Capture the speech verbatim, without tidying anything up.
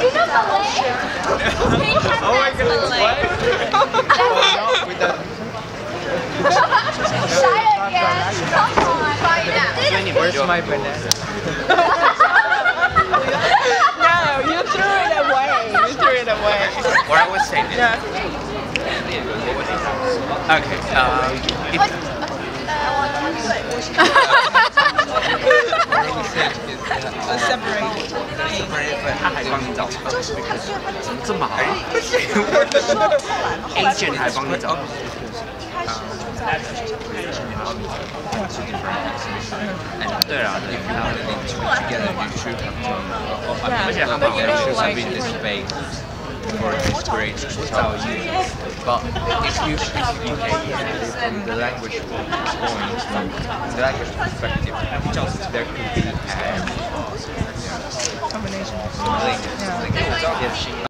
You know Malay? Oh my goodness, what? Shy again. Come on. Where's my banana? No, you threw it away. You threw it away. What I was saying is... Yeah. Okay, um... It, Separate. separate, but 他还帮你找，怎么这么好 ？Agent 还帮你找。对啊，对，然后你 together you should have done. 而且他们 there should have been this space for inspiration to tell you. But if you if you take it from the language point, from the language perspective, there could be a combination. Yeah.